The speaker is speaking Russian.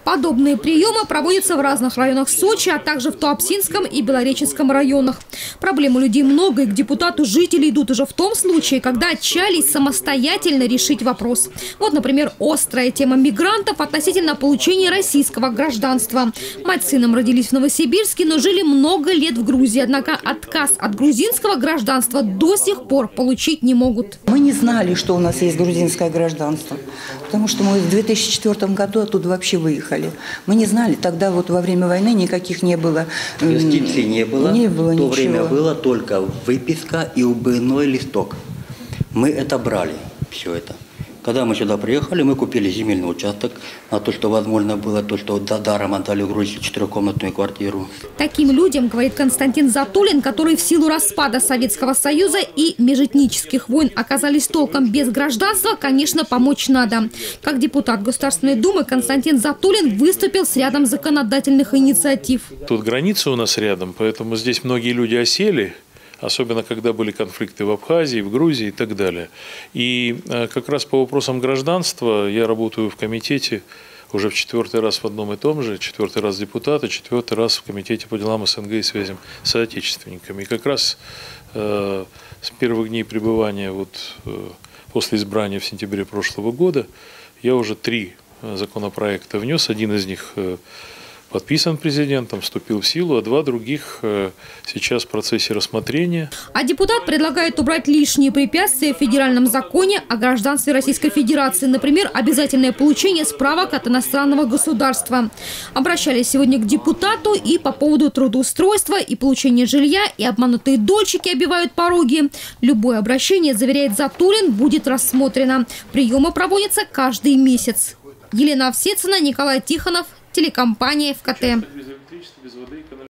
Подобные приемы проводятся в разных районах Сочи, а также в Туапсинском и Белореченском районах. Проблем у людей много, и к депутату жители идут уже в том случае, когда отчаялись самостоятельно решить вопрос. Вот, например, острая тема мигрантов относительно получения российского гражданства. Мать с сыном родились в Новосибирске, но жили много лет в Грузии. Однако отказ от грузинского гражданства до сих пор получить не могут. Мы не знали, что у нас есть грузинское гражданство, потому что мы в 2004 году оттуда вообще выехали. Мы не знали, тогда вот во время войны никаких не было. Юстиции не было. Не было в то ничего. время было только выписка и убойной листок. Мы это брали, все это. Когда мы сюда приехали, мы купили земельный участок на то, что возможно было, то, что даром отдали в Грузии 4-комнатную квартиру. Таким людям, говорит Константин Затулин, которые в силу распада Советского Союза и межэтнических войн оказались толком без гражданства, конечно, помочь надо. Как депутат Государственной Думы Константин Затулин выступил с рядом законодательных инициатив. Тут граница у нас рядом, поэтому здесь многие люди осели. Особенно, когда были конфликты в Абхазии, в Грузии и так далее. И как раз по вопросам гражданства я работаю в комитете уже в 4-й раз в одном и том же, 4-й раз депутата, 4-й раз в комитете по делам СНГ и связям с соотечественниками. И как раз с первых дней пребывания, после избрания в сентябре прошлого года, я уже 3 законопроекта внес. Один из них подписан президентом, вступил в силу, а 2 других сейчас в процессе рассмотрения. А депутат предлагает убрать лишние препятствия в федеральном законе о гражданстве Российской Федерации. Например, обязательное получение справок от иностранного государства. Обращались сегодня к депутату и по поводу трудоустройства, и получения жилья, и обманутые дольщики обивают пороги. Любое обращение, заверяет Затулин, будет рассмотрено. Приемы проводятся каждый месяц. Елена Овсецина, Николай Тихонов, телекомпания ФКТ.